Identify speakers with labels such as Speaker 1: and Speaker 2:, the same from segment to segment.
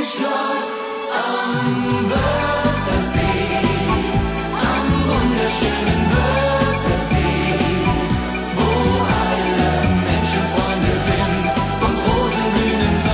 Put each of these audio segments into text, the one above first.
Speaker 1: Schloss am Wörthersee, am wunderschönen Wörthersee, wo alle Menschen Freunde sind und Rosen blühen im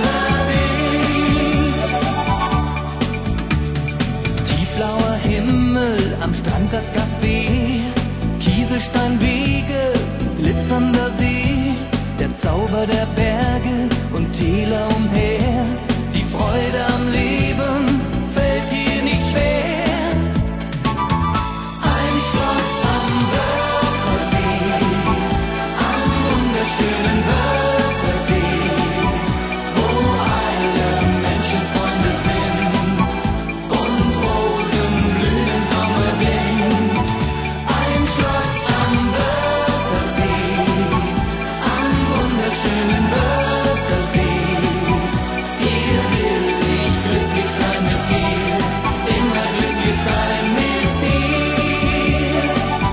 Speaker 1: Sonnenlicht. Tiefblauer Himmel, am Strand das Café, Kieselsteinwege, glitzernder See, der Zauber der Berge und Täler umher. Die Freude am Leben fällt hier nicht schwer. Ein Schloss am Wörthersee, am wunderschönen Wörthersee, wo alle Menschen Freunde sind und Rosen blühen im Sommerwind. Ein Schloss am Wörthersee, am wunderschönen Wörthersee. Hier will ich glücklich sein mit dir, immer glücklich sein mit dir.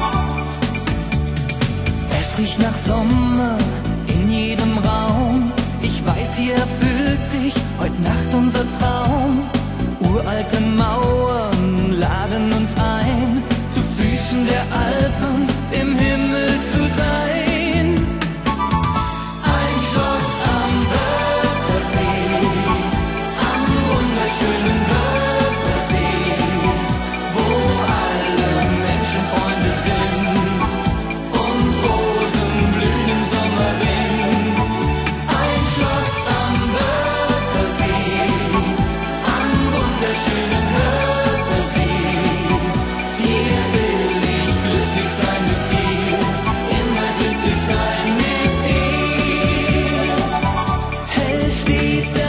Speaker 1: Es riecht nach Sommer in jedem Raum. Ich weiß, hier erfüllt sich heute Nacht unser Traum. Uralte Mauern laden uns ein, zu Füßen der Alpen im Himmel zu sein. Ein Schloss am Wörthersee, am wunderschönen Wörthersee, wo alle Menschen Freunde sind und Rosen blühen im Sommerwind. Ein Schloss am Wörthersee, am wunderschönen Wörthersee. Hier will ich glücklich sein mit dir, immer glücklich sein mit dir. Hell steht der